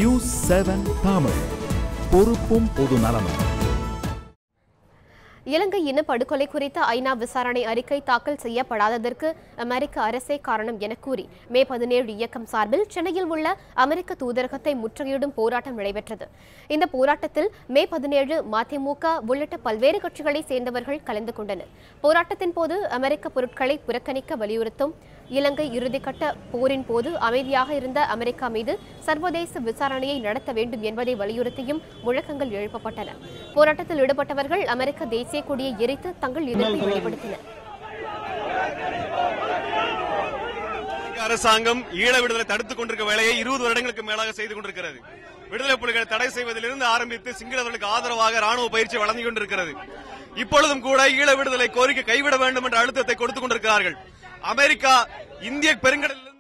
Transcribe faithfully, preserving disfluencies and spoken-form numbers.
News seven Tamil, பொறுப்பும் பொது நலமும். இலங்கை இனப்படுகொலை குறித்த ஐநா விசாரணை அறிக்கை தாக்கல் செய்யப்படாததற்கு அமெரிக்க அரசே காரணம் என கூறி மே பதினேழு இயக்கம் சார்பில் சென்னையில் உள்ள அமெரிக்க தூதரகத்தை முற்றுகையிடும் போராட்டம் நடைபெற்றது. இந்த போராட்டத்தில் மே பதினேழு மதிமுக உள்ளிட்ட பல்வேறு கட்சிகளை சேர்ந்தவர்கள் கலந்து கொண்டனர். போராட்டத்தின் போது அமெரிக்க பொருட்களை புறக்கணிக்க வலியுறுத்தும், இலங்கை இறுதிக்கட்ட போரின் போது அமைதியாக இருந்த அமெரிக்கா மீது சர்வதேச விசாரணையை நடத்த வேண்டும் என்பதை வலியுறுத்தியும் முழக்கங்கள் எழுப்பப்பட்டன. போராட்டத்தில் ஈடுபட்டவர்கள் அமெரிக்க தேசிய கொடியை எரித்து தங்கள் எதிர்ப்பை வெளிப்படுத்தினர். அரசாங்கம் ஈழ விடுதலை தடுத்துக் கொண்டிருக்க வேலையை இருபது வருடங்களுக்கு மேலாக செய்து கொண்டிருக்கிறது. விடுதலை புலிகளை தடை செய்வதிலிருந்து ஆரம்பித்து சிங்களவர்களுக்கு ஆதரவாக ராணுவ பயிற்சி வழங்கிக் கொண்டிருக்கிறது. இப்பொழுதும் கூட ஈழ விடுதலை கோரிக்கை கைவிட வேண்டும் என்ற அழுத்தத்தை கொடுத்துக் கொண்டிருக்கிறார்கள். அமெரிக்கா இந்திய பெருங்கடலில்